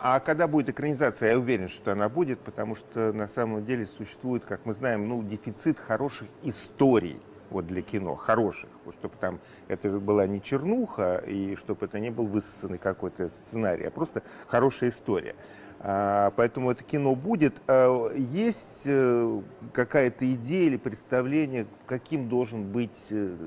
А когда будет экранизация, я уверен, что она будет, потому что на самом деле существует, как мы знаем, ну, дефицит хороших историй вот для кино, хороших, вот, чтобы там это была не чернуха, и чтобы это не был высосанный какой-то сценарий, а просто хорошая история. Поэтому это кино будет. Есть какая-то идея или представление, каким должен быть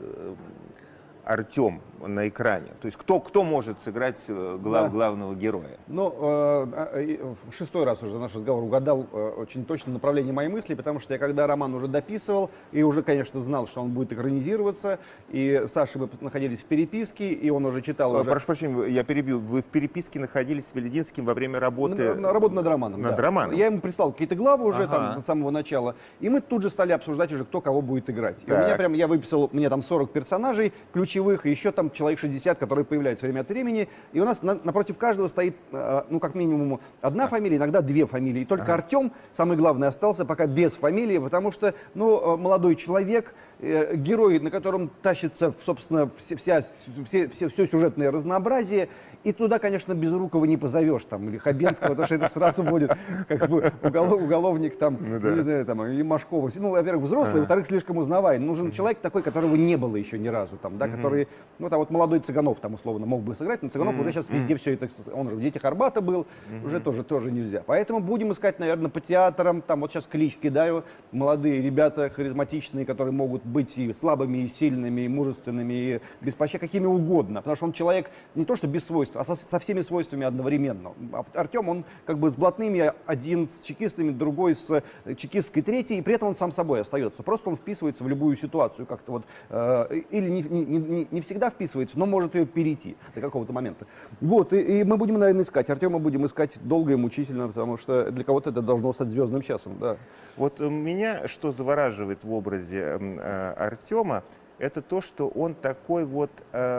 Артем на экране? То есть кто может сыграть главного героя? Ну, в шестой раз уже наш разговор угадал очень точно направление моей мысли, потому что я когда роман уже дописывал, и уже, конечно, знал, что он будет экранизироваться, и с Сашей мы находились в переписке, и он уже читал... Прошу прощения, я перебью. Вы в переписке находились с Велединским во время работы? Работа над романом, над да. романом. Я ему прислал какие-то главы уже там с самого начала, и мы тут же стали обсуждать уже, кто кого будет играть. И у меня прям, я выписал, мне там 40 персонажей ключевых, и еще там человек 60, которые появляются время от времени, и у нас напротив каждого стоит, ну, как минимум, одна фамилия, иногда две фамилии. И только Артем, самый главный, остался пока без фамилии, потому что, ну, молодой человек, герой, на котором тащится, собственно, все сюжетное разнообразие, и туда, конечно, Безрукова не позовешь, там, или Хабенского, потому что это сразу будет как бы уголовник, там, не знаю, там, и Машкова. Ну, во-первых, взрослый, во-вторых, слишком узнаваемый. Нужен человек такой, которого не было еще ни разу, там, да, который, ну, там, вот молодой Цыганов, там, условно, мог бы сыграть, но Цыганов уже сейчас везде все это, он же в «Детях Арбата» был, уже тоже нельзя. Поэтому будем искать, наверное, по театрам, там, вот сейчас клич кидаю, молодые ребята, харизматичные, которые могут быть и слабыми, и сильными, и мужественными, и беспощадными, какими угодно, потому что он человек не то что без свойств, а со всеми свойствами одновременно. Артем, он как бы с блатными, один с чекистами, другой с чекистской, третий, и при этом он сам собой остается. Просто он вписывается в любую ситуацию как-то вот, или не всегда вписывается, но может ее перейти до какого-то момента. Вот, и мы будем, наверное, искать. Артема будем искать долго и мучительно, потому что для кого-то это должно стать звездным часом, да. Вот меня что завораживает в образе Артема, это то, что он такой вот,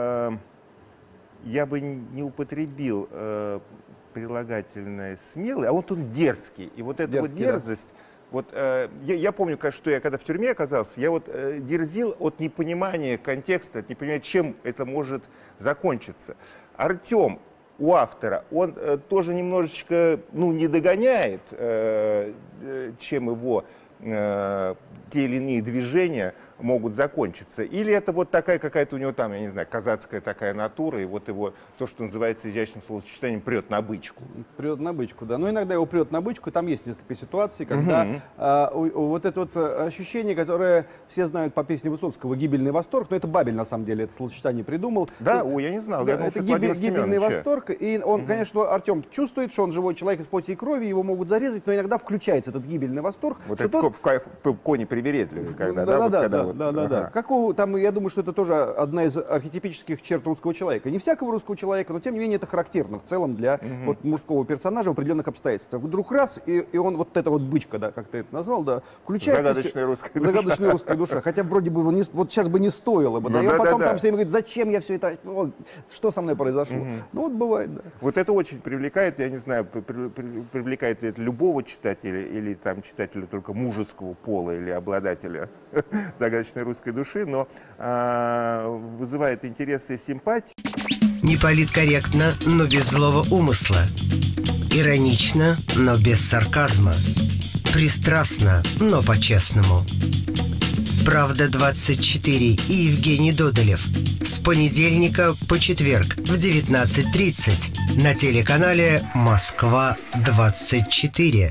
я бы не употребил прилагательное смелый, а вот он дерзкий. И вот эта дерзкий, вот дерзость, да. Вот, я помню, что я когда в тюрьме оказался, я вот дерзил от непонимания контекста, от непонимания, чем это может закончиться. Артем у автора, он тоже немножечко, ну, не догоняет, чем его те или иные движения могут закончиться. Или это вот такая какая-то у него там, я не знаю, казацкая такая натура, и вот его, то, что называется изящным словосочетанием, прет на бычку. Прет на бычку, да. Но иногда его прет на бычку, там есть несколько ситуаций, когда вот это вот ощущение, которое все знают по песне Высоцкого «Гибельный восторг», но это Бабель, на самом деле, это словосочетание придумал. Да, я не знал. Да, это гибельный восторг, и он, конечно, Артем чувствует, что он живой человек из плоти и крови, его могут зарезать, но иногда включается этот гибельный восторг. Вот это кони привередливые, когда, да. Там, я думаю, что это тоже одна из архетипических черт русского человека. Не всякого русского человека, но тем не менее это характерно в целом для вот мужского персонажа в определенных обстоятельствах. Вдруг раз, и он вот эта вот бычка, да, как ты это назвал, да, включается. Загадочная русская душа. Хотя вроде бы вот сейчас бы не стоило бы. Да, и потом там все время говорит, зачем я все это, что со мной произошло. Ну вот бывает, да. Вот это очень привлекает, я не знаю, привлекает ли это любого читателя или там читателя только мужеского пола или обладателя загадочной русской души, но вызывает интерес и симпатию. Неполиткорректно, но без злого умысла. Иронично, но без сарказма. Пристрастно, но по-честному. «Правда-24» и Евгений Додолев. С понедельника по четверг в 19:30 на телеканале «Москва-24».